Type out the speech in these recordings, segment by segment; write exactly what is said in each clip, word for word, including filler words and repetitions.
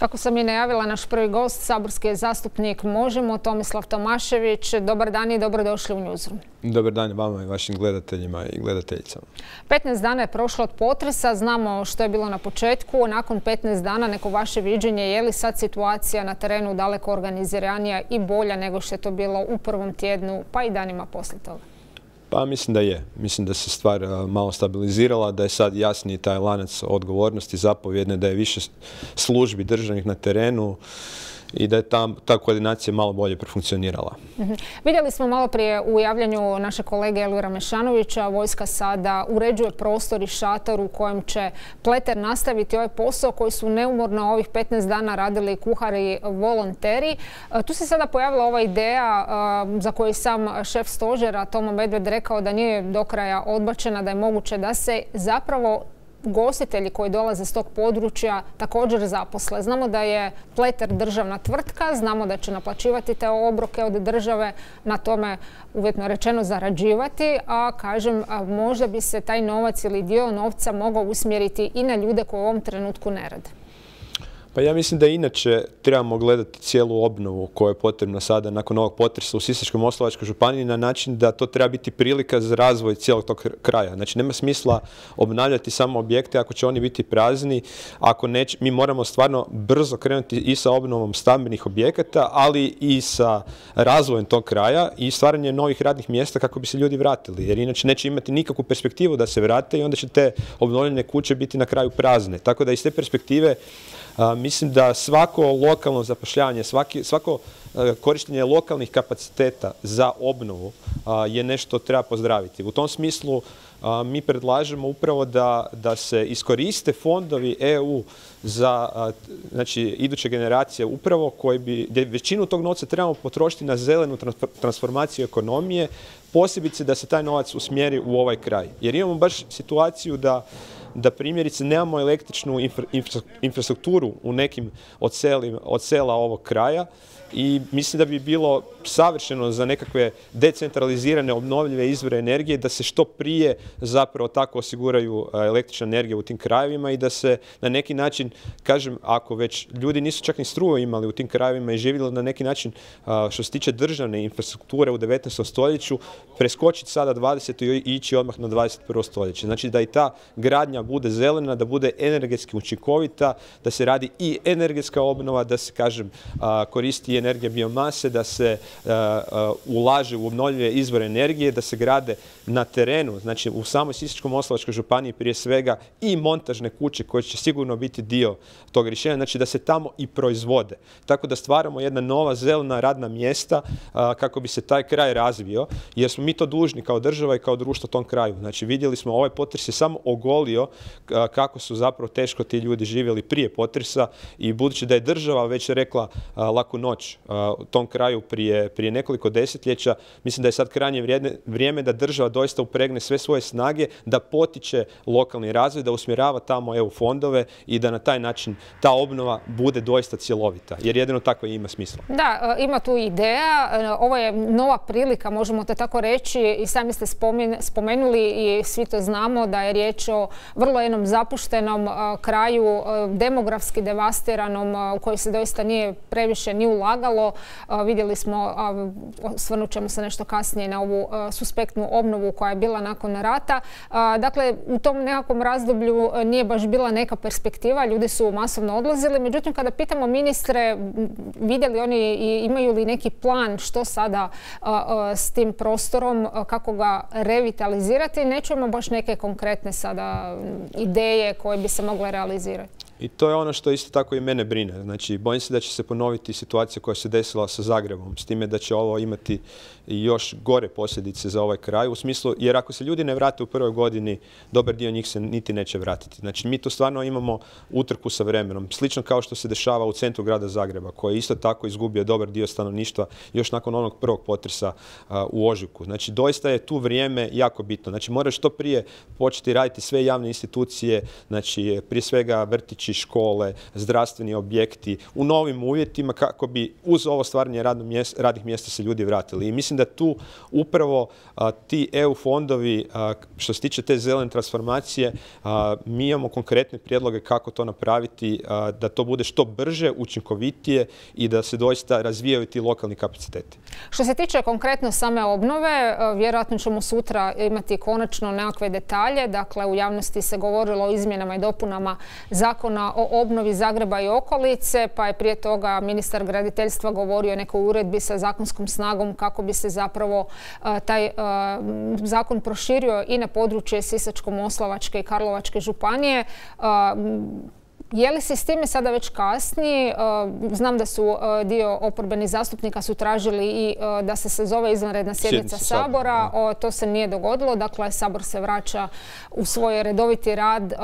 Kako sam i najavila, naš prvi gost, saborski je zastupnik Možemo, Tomislav Tomašević. Dobar dan i dobrodošli u Newsroom. Dobar dan vama i vašim gledateljima i gledateljicama. petnaest dana je prošlo od potresa, znamo što je bilo na početku. Nakon petnaest dana, neko vaše viđenje, je li sad situacija na terenu daleko organiziranija i bolja nego što je to bilo u prvom tjednu, pa i danima poslije toga? Pa mislim da je. Mislim da se stvar malo stabilizirala, da je sad jasniji taj lanac odgovornosti zapovjedne, da je više službi državnih na terenu i da je ta, ta koordinacija malo bolje profunkcionirala. Mm-hmm. Vidjeli smo malo prije u javljanju naše kolege Elvira Mešanovića, vojska sada uređuje prostor i šator u kojem će Pleter nastaviti ovaj posao koji su neumorno ovih petnaest dana radili kuhari i volonteri. Tu se sada pojavila ova ideja za koju sam šef stožera Tomo Medved rekao da nije do kraja odbačena, da je moguće da se zapravo ugostitelji koji dolaze s tog područja također zaposle. Znamo da je Pleter državna tvrtka, znamo da će naplaćivati te obroke od države, na tome uvjetno rečeno zarađivati, a kažem, a možda bi se taj novac ili dio novca mogao usmjeriti i na ljude koji u ovom trenutku ne rade. Pa ja mislim da inače trebamo gledati cijelu obnovu koja je potrebna sada nakon ovog potresa u Sisačko-moslavačkoj županiji na način da to treba biti prilika za razvoj cijelog tog kraja. Znači nema smisla obnavljati samo objekte ako će oni biti prazni, ako neće, mi moramo stvarno brzo krenuti i sa obnovom stambenih objekata, ali i sa razvojem tog kraja i stvaranjem novih radnih mjesta kako bi se ljudi vratili, jer inače neće imati nikakvu perspektivu da se vrate i onda će te obnovljene kuće biti na kraju prazne. Tako da iz te perspektive A, mislim da svako lokalno zapošljavanje, svaki, svako a, korištenje lokalnih kapaciteta za obnovu a, je nešto treba pozdraviti. U tom smislu a, mi predlažemo upravo da, da se iskoriste fondovi E U za a, znači, iduće generacije upravo koji bi, gdje većinu tog novca trebamo potrošiti na zelenu transformaciju ekonomije, posebice da se taj novac usmjeri u ovaj kraj. Jer imamo baš situaciju da da primjerice nemamo električnu infra, infra, infrastrukturu u nekim od, seli, od sela ovog kraja i mislim da bi bilo savršeno za nekakve decentralizirane obnovljive izvore energije da se što prije zapravo tako osiguraju električna energija u tim krajevima i da se na neki način, kažem, ako već ljudi nisu čak ni struju imali u tim krajevima i živjeli na neki način što se tiče državne infrastrukture u devetnaestom stoljeću, preskočiti sada dvadeseto i ići odmah na dvadeset prvo stoljeće. Znači da i ta gradnja bude zelena, da bude energetski učinkovita, da se radi i energetska obnova, da se, kažem, koristi energija biomase, da se uh, uh, ulaže u obnovljive izvore energije, da se grade na terenu, znači u samoj Sisačko-moslavačkoj županiji prije svega i montažne kuće koje će sigurno biti dio tog rješenja, znači da se tamo i proizvode. Tako da stvaramo jedna nova zelena radna mjesta uh, kako bi se taj kraj razvio, jer smo mi to dužni kao država i kao društvo tom kraju. Znači vidjeli smo, ovaj potres je samo ogolio uh, kako su zapravo teško ti ljudi živjeli prije potresa i budući da je država već rekla uh, laku noć u tom kraju prije, prije nekoliko desetljeća, mislim da je sad krajnje vrijedne, vrijeme da država doista upregne sve svoje snage, da potiče lokalni razvoj, da usmjerava tamo E U fondove i da na taj način ta obnova bude doista cjelovita, jer jedino tako ima smisla. Da, ima tu ideja. Ovo je nova prilika, možemo to tako reći, i sami ste spomenuli i svi to znamo da je riječ o vrlo jednom zapuštenom kraju, demografski devastiranom, u koji se doista nije previše ni ulagalo. Vidjeli smo, osvrnut ćemo se nešto kasnije na ovu suspektnu obnovu koja je bila nakon rata. Dakle, u tom nekakvom razdoblju nije baš bila neka perspektiva, ljudi su masovno odlazili. Međutim, kada pitamo ministre, vidjeli oni i imaju li neki plan što sada s tim prostorom, kako ga revitalizirati, ne čujemo baš neke konkretne sada ideje koje bi se mogle realizirati. I to je ono što isto tako i mene brine. Znači, bojim se da će se ponoviti situacija koja se desila sa Zagrebom, s time da će ovo imati još gore posljedice za ovaj kraj, u smislu, jer ako se ljudi ne vrate u prvoj godini, dobar dio njih se niti neće vratiti. Znači, mi tu stvarno imamo utrku sa vremenom, slično kao što se dešava u centru grada Zagreba, koji je isto tako izgubio dobar dio stanovništva još nakon onog prvog potresa uh, u ožujku. Znači, doista je tu vrijeme jako bitno. Znači, moraš što prije početi raditi sve javne institucije, znači, prije svega vrtići, vrtići, škole, zdravstveni objekti u novim uvjetima kako bi uz ovo stvaranje radnih mjesta se ljudi vratili. I mislim da tu upravo a, ti E U fondovi, a, što se tiče te zelene transformacije, a, mi imamo konkretne prijedloge kako to napraviti, a, da to bude što brže, učinkovitije i da se doista razvijaju ti lokalni kapaciteti. Što se tiče konkretno same obnove, vjerojatno ćemo sutra imati konačno nekakve detalje. Dakle, u javnosti se govorilo o izmjenama i dopunama Zakona o obnovi Zagreba i okolice, pa je prije toga ministar graditeljstva govorio o nekoj uredbi sa zakonskom snagom kako bi se zapravo taj zakon proširio i na područje Sisačko-moslavačke i Karlovačke županije. Je li se s time sada već kasni? Znam da su dio oporbenih zastupnika su tražili i da se sazove izvanredna sjednica Sabora. To se nije dogodilo. Dakle, Sabor se vraća u svoj redoviti rad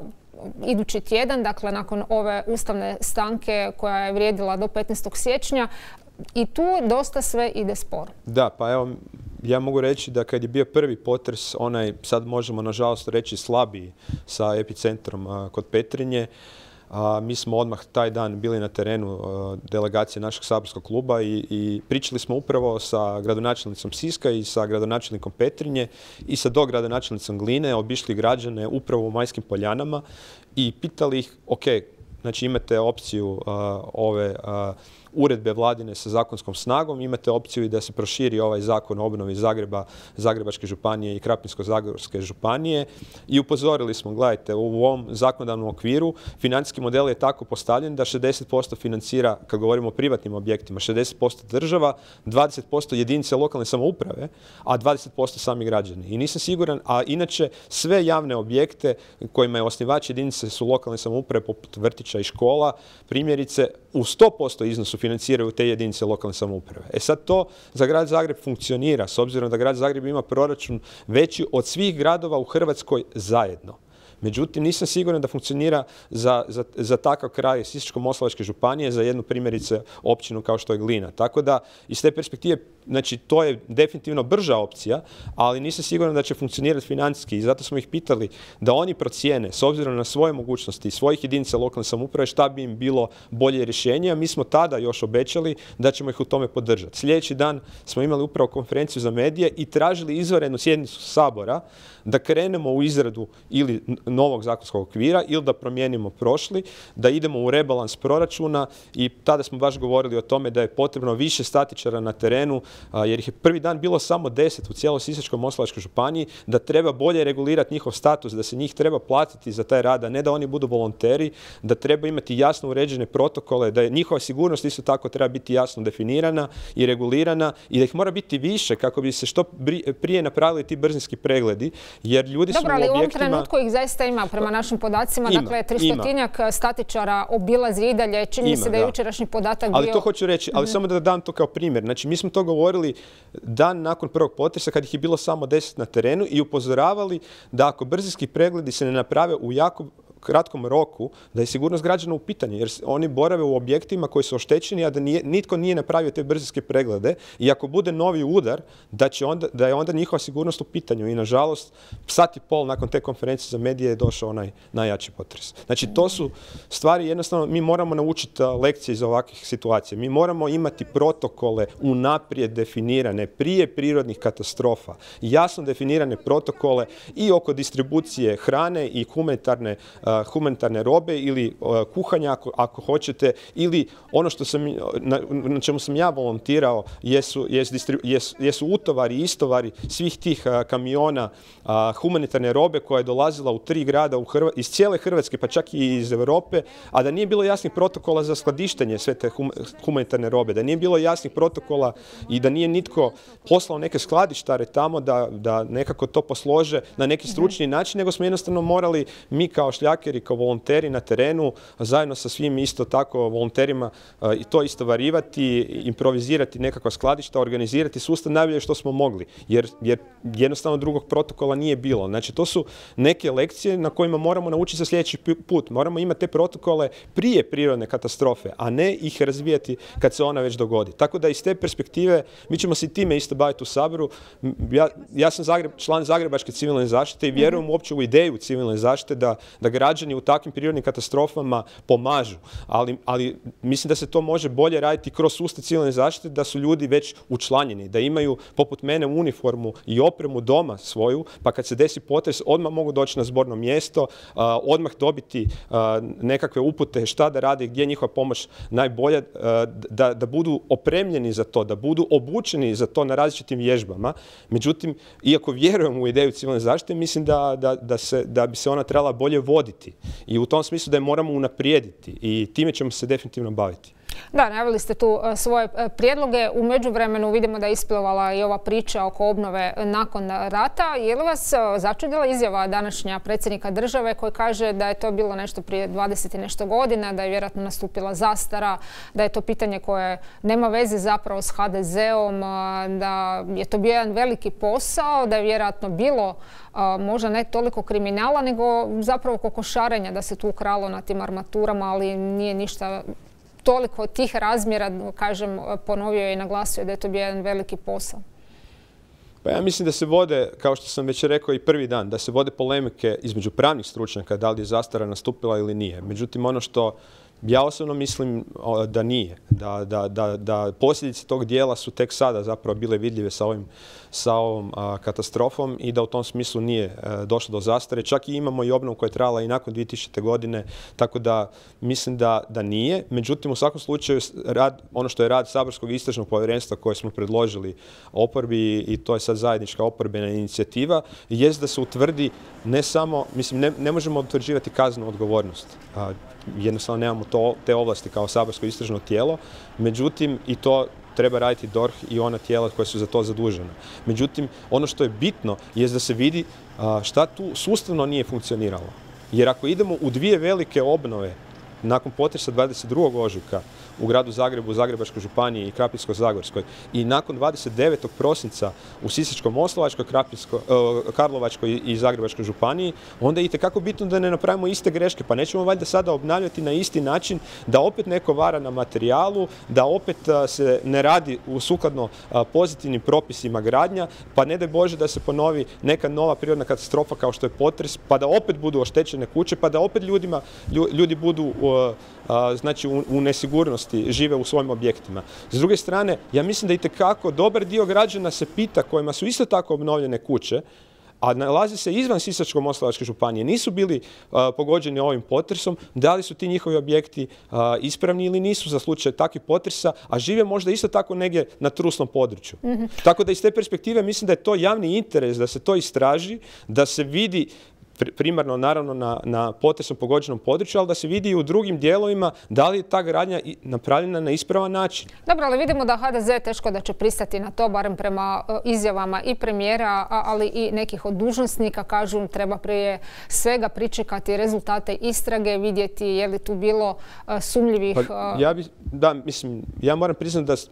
idući tjedan, dakle nakon ove ustavne stanke koja je vrijedila do petnaestog siječnja. I tu dosta sve ide sporo. Da, pa evo, ja mogu reći da kad je bio prvi potres, onaj, sad možemo nažalost reći slabiji sa epicentrom a, kod Petrinje, a, mi smo odmah taj dan bili na terenu a, delegacije našeg saborskog kluba i, i pričali smo upravo sa gradonačelnicom Siska i sa gradonačelnikom Petrinje i sa dogradonačelnicom Gline, obišli građane upravo u Majskim Poljanama i pitali ih, ok, znači imate opciju a, ove a, uredbe vladine sa zakonskom snagom, imate opciju i da se proširi ovaj zakon o obnovi Zagreba, Zagrebačke županije i Krapinsko-zagorske županije i upozorili smo, gledajte, u ovom zakonodavnom okviru financijski model je tako postavljen da šezdeset posto financira, kad govorimo o privatnim objektima, šezdeset posto država, dvadeset posto jedinice lokalne samouprave, a dvadeset posto sami građani. I nisam siguran, a inače sve javne objekte kojima je osnivač jedinice su lokalne samouprave poput vrtića i škola, primjerice u sto posto iznosu financiraju te jedinice lokalne samouprave. E sad to za grad Zagreb funkcionira, s obzirom da grad Zagreb ima proračun veći od svih gradova u Hrvatskoj zajedno. Međutim, nisam siguran da funkcionira za, za, za takav kraj Sisačko-moslavačke županije, za jednu primjerice općinu kao što je Glina. Tako da, iz te perspektive, znači, to je definitivno brža opcija, ali nisam siguran da će funkcionirati financijski i zato smo ih pitali da oni procijene, s obzirom na svoje mogućnosti i svojih jedinica lokalne samouprave, šta bi im bilo bolje rješenje, a mi smo tada još obećali da ćemo ih u tome podržati. Sljedeći dan smo imali upravo konferenciju za medije i tražili izvanrednu sjednicu Sabora da krenemo u izradu ili novog zakonskog okvira ili da promijenimo prošli, da idemo u rebalans proračuna i tada smo baš govorili o tome da je potrebno više statičara na terenu, jer ih je prvi dan bilo samo deset u cijeloj Sisačko-moslavačkoj županiji, da treba bolje regulirati njihov status, da se njih treba platiti za taj rad, a ne da oni budu volonteri, da treba imati jasno uređene protokole, da je njihova sigurnost isto tako treba biti jasno definirana i regulirana i da ih mora biti više kako bi se što prije napravili ti brzinski pregledi, jer ljudi su u objektima... Dobro, ali u ovom trenutku ih zaista ima prema našim podacima, ima, dakle tristotinjak statičara obilazi i dalje, čini mi se da je jučerašnji podatak bio... Ali to hoću reći, ali mm-hmm. samo da dam to kao primjer. Znači, mi smo to govorili dan nakon prvog potresa kad ih je bilo samo deset na terenu i upozoravali da ako brzinski pregledi se ne naprave u jako kratkom roku, da je sigurnost građana u pitanju, jer oni borave u objektima koji su oštećeni, a da nije, nitko nije napravio te brzinske preglede i ako bude novi udar, da, će onda, da je onda njihova sigurnost u pitanju. I nažalost, sat i pol nakon te konferencije za medije je došao onaj najjači potres. Znači, to su stvari, jednostavno, mi moramo naučiti lekcije iz ovakvih situacija. Mi moramo imati protokole unaprijed definirane prije prirodnih katastrofa, jasno definirane protokole i oko distribucije hrane i humanitarne humanitarne robe ili uh, kuhanja ako, ako hoćete, ili ono što sam, na, na čemu sam ja volontirao jesu, jesu, jesu, jesu utovari i istovari svih tih uh, kamiona uh, humanitarne robe koja je dolazila u tri grada u Hrva, iz cijele Hrvatske, pa čak i iz Europe, a da nije bilo jasnih protokola za skladištenje sve te hum, humanitarne robe, da nije bilo jasnih protokola i da nije nitko poslao neke skladištare tamo da, da nekako to poslože na neki stručni način, nego smo jednostavno morali mi kao šljake kao volonteri na terenu, zajedno sa svim isto tako volonterima i to istovarivati, improvizirati nekakva skladišta, organizirati sustav najbolje što smo mogli, jer, jer jednostavno drugog protokola nije bilo. Znači, to su neke lekcije na kojima moramo naučiti za sljedeći put. Moramo imati te protokole prije prirodne katastrofe, a ne ih razvijati kad se ona već dogodi. Tako da iz te perspektive mi ćemo se time isto baviti u Saboru. Ja, ja sam Zagreb, član Zagrebačke civilne zaštite i vjerujem uopće u ideju civilne zaštite da, da građani građani u takvim prirodnim katastrofama pomažu. Ali, ali mislim da se to može bolje raditi kroz sustav civilne zaštite, da su ljudi već učlanjeni, da imaju poput mene uniformu i opremu doma svoju, pa kad se desi potres odmah mogu doći na zborno mjesto, odmah dobiti nekakve upute šta da rade, gdje je njihova pomoć najbolja, da, da budu opremljeni za to, da budu obučeni za to na različitim vježbama. Međutim, iako vjerujem u ideju civilne zaštite, mislim da, da, da, se, da bi se ona trebala bolje voditi. I u tom smislu da je moramo unaprijediti i time ćemo se definitivno baviti. Da, najavili ste tu svoje prijedloge. U međuvremenu vidimo da je isplevala i ova priča oko obnove nakon rata. Je li vas začudila izjava današnja predsjednika države koji kaže da je to bilo nešto prije dvadeset i nešto godina, da je vjerojatno nastupila zastara, da je to pitanje koje nema veze zapravo s ha de zeom, da je to bio jedan veliki posao, da je vjerojatno bilo možda ne toliko kriminala, nego zapravo kokošarenja, da se tu ukralo na tim armaturama, ali nije ništa toliko tih razmjera, kažem, ponovio je i naglasio da je to bio jedan veliki posao. Pa ja mislim da se vode, kao što sam već rekao i prvi dan, da se vode polemike između pravnih stručnjaka da li je zastara nastupila ili nije. Međutim, ono što ja osobno mislim da nije, da, da, da, da posljedice tog dijela su tek sada zapravo bile vidljive sa, ovim, sa ovom a, katastrofom i da u tom smislu nije a, došlo do zastare. Čak i imamo i obnovu koja je trajala i nakon dvije tisućite. godine, tako da mislim da, da nije. Međutim, u svakom slučaju rad, ono što je rad Saborskog istražnog povjerenstva koje smo predložili oporbi i to je sad zajednička oporbena inicijativa, jest da se utvrdi ne samo, mislim, ne, ne možemo utvrđivati kaznenu odgovornost. A, jednostavno nemamo to, te ovlasti kao saborsko istražno tijelo, međutim i to treba raditi D O R H i ona tijela koja su za to zadužena. Međutim, ono što je bitno je da se vidi a, šta tu sustavno nije funkcioniralo. Jer ako idemo u dvije velike obnove nakon potresa dvadeset drugog ožujka u gradu Zagrebu, Zagrebačkoj županiji i Krapinsko-zagorskoj i nakon dvadeset devetog prosinca u Sisačko-moslavačkoj, Karlovačkoj i Zagrebačkoj županiji, onda je itekako bitno da ne napravimo iste greške. Pa nećemo valjda sada obnavljati na isti način, da opet neko vara na materijalu, da opet se ne radi u sukladno pozitivnim propisima gradnja, pa ne daj Bože da se ponovi neka nova prirodna katastrofa kao što je potres, pa da opet budu oštećene kuće, pa da opet ljudima, ljudi budu znači u, u nesigurnosti, žive u svojim objektima. S druge strane, ja mislim da itekako dobar dio građana se pita, kojima su isto tako obnovljene kuće, a nalazi se izvan Sisačko-moslavačke županije, nisu bili uh, pogođeni ovim potresom, da li su ti njihovi objekti uh, ispravni ili nisu za slučaj takvih potresa, a žive možda isto tako negdje na trusnom području. Mm-hmm. Tako da iz te perspektive mislim da je to javni interes, da se to istraži, da se vidi primarno naravno na, na potresom pogođenom području, ali da se vidi i u drugim dijelovima da li je ta gradnja napravljena na ispravan način. Dobro, ali vidimo da ha de ze teško da će pristati na to, barem prema izjavama i premijera, ali i nekih od dužnosnika. Kažu, treba prije svega pričekati rezultate istrage, vidjeti je li tu bilo sumnjivih... Pa, ja bi, da, mislim, ja moram priznati da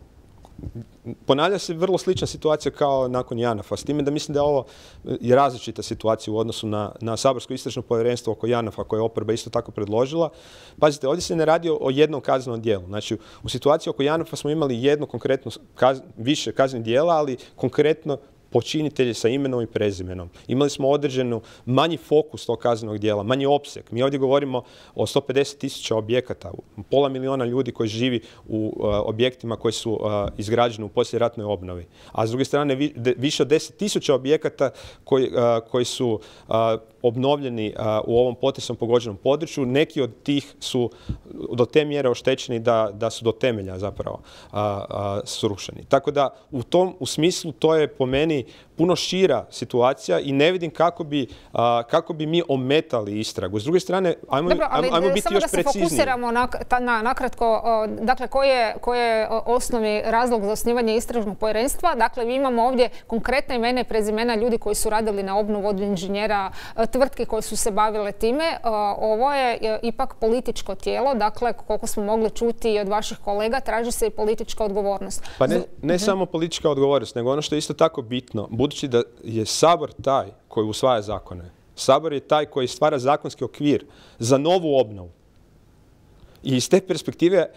ponavlja se vrlo slična situacija kao nakon Janafa, s time da mislim da je ovo je različita situacija u odnosu na, na saborsko istražno povjerenstvo oko Janafa koje je oporba isto tako predložila. Pazite, ovdje se ne radi o jednom kaznenom dijelu. Znači, u situaciji oko Janafa smo imali jedno konkretno, kaz, više kaznenih dijela, ali konkretno počinitelji sa imenom i prezimenom. Imali smo određenu manji fokus tog kaznenog dijela, manji opseg. Mi ovdje govorimo o sto pedeset tisuća objekata, pola miliona ljudi koji živi u uh, objektima koji su uh, izgrađeni u poslijeratnoj obnovi. A s druge strane vi, de, više od deset tisuća objekata koji, uh, koji su uh, obnovljeni uh, u ovom potresom pogođenom području. Neki od tih su do te mjere oštećeni da, da su do temelja zapravo uh, uh, srušeni. Tako da u tom u smislu to je po meni puno šira situacija i ne vidim kako bi, uh, kako bi mi ometali istragu. S druge strane, ajmo, Dobro, ali ajmo biti samo još da se precizniji. Fokusiramo na, na, nakratko, dakle, koji je, koji je osnovni razlog za osnivanje istražnog povjerenstva? Dakle, vi imamo ovdje konkretne imena i prezimena ljudi koji su radili na obnovu, od inženjera, tvrtke koje su se bavile time. Ovo je ipak političko tijelo, dakle, koliko smo mogli čuti od vaših kolega, traži se i politička odgovornost. Pa ne, ne uh-huh. samo politička odgovornost, nego ono što je isto tako bitno, budući da je Sabor taj koji usvaja zakone, Sabor je taj koji stvara zakonski okvir za novu obnovu. I iz te perspektive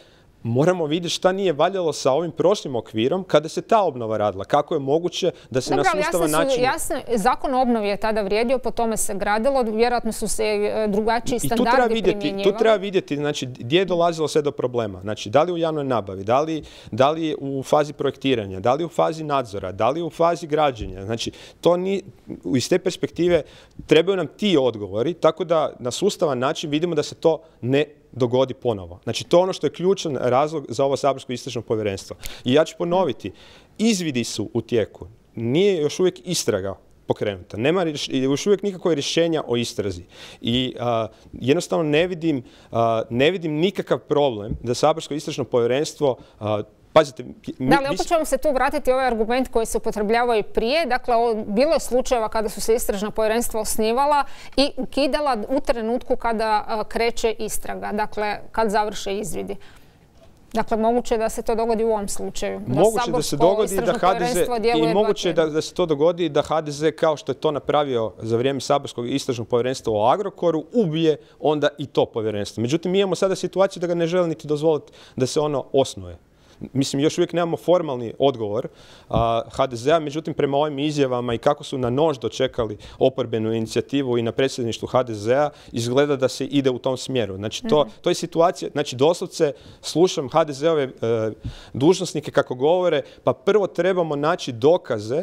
moramo vidjeti šta nije valjalo sa ovim prošlim okvirom kada se ta obnova radila. Kako je moguće da se Dobro, na sustavan jasne su, način... Jasne, zakon o obnovi je tada vrijedio, po tome se gradilo, vjerojatno su se drugačiji standardi I tu treba vidjeti, primjenjivali. tu treba vidjeti znači, gdje je dolazilo sve do problema. Znači, da li u javnoj nabavi, da li, da li u fazi projektiranja, da li u fazi nadzora, da li u fazi građenja. Znači, to ni, iz te perspektive trebaju nam ti odgovori, tako da na sustavan način vidimo da se to ne dogodi ponovo. Znači, to je ono što je ključan razlog za ovo saborsko istražno povjerenstvo. I ja ću ponoviti, izvidi su u tijeku. Nije još uvijek istraga pokrenuta. Nema još uvijek nikakve rješenja o istrazi. I a, jednostavno ne vidim, a, ne vidim nikakav problem da saborsko istražno povjerenstvo a, pazite, mi, da, ali opet ćemo se tu vratiti ovaj argument koji se upotrebljavao i prije. Dakle, bilo je slučajeva kada su se istražna povjerenstva osnivala i ukidala u trenutku kada a, kreće istraga. Dakle, kad završe izvidi. Dakle, moguće je da se to dogodi u ovom slučaju. Da moguće da se dogodi da H D Z i moguće da, da se to dogodi da H D Z kao što je to napravio za vrijeme saborskog istražnog povjerenstva o Agrokoru ubije onda i to povjerenstvo. Međutim, mi imamo sada situaciju da ga ne žele niti dozvoliti da se ono osnuje. Mislim, još uvijek nemamo formalni odgovor a, H D Z-a, međutim, prema ovim izjavama i kako su na nož dočekali oporbenu inicijativu i na predsjedništvu H D Z-a, izgleda da se ide u tom smjeru. Znači, to, mm-hmm. to je situacija, znači, doslovce slušam H D Z-ove e, dužnosnike kako govore, pa prvo trebamo naći dokaze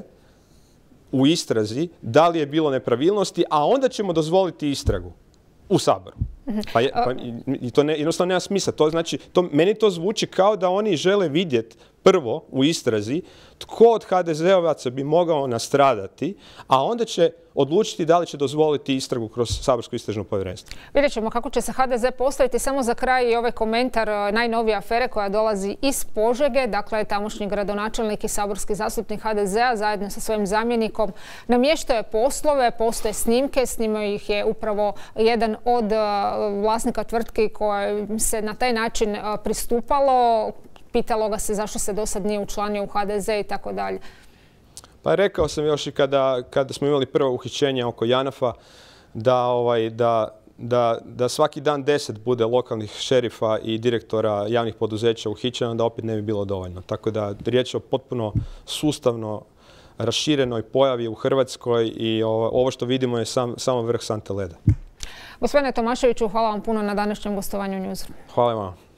u istrazi da li je bilo nepravilnosti, a onda ćemo dozvoliti istragu u Saboru. Pa, je, pa i to ne, jednostavno nema smisla. To znači, to, meni to zvuči kao da oni žele vidjeti prvo u istrazi tko od H D Z-ovaca bi mogao nastradati, a onda će odlučiti da li će dozvoliti istragu kroz saborsko istražno povjerenstvo. Vidjet ćemo kako će se H D Z postaviti. Samo za kraj i ovaj komentar najnovije afere koja dolazi iz Požege. Dakle, tamošnji gradonačelnik i saborski zastupnik H D Z-a zajedno sa svojim zamjenikom namještao je poslove, postoje snimke, snimao ih je upravo jedan od vlasnika tvrtki koja se na taj način pristupalo. Pitalo ga se zašto se do sad nije učlanio u H D Z i tako dalje. Pa rekao sam još i kada, kada smo imali prvo uhićenje oko JANAF-a da, ovaj, da, da, da svaki dan deset bude lokalnih šerifa i direktora javnih poduzeća uhićeno, da opet ne bi bilo dovoljno. Tako da riječ je o potpuno sustavno raširenoj pojavi u Hrvatskoj i ovo, ovo što vidimo je sam, samo vrh sante leda. Gospodine Tomaševiću, hvala vam puno na današnjem gostovanju u Newsroom. Hvala vam.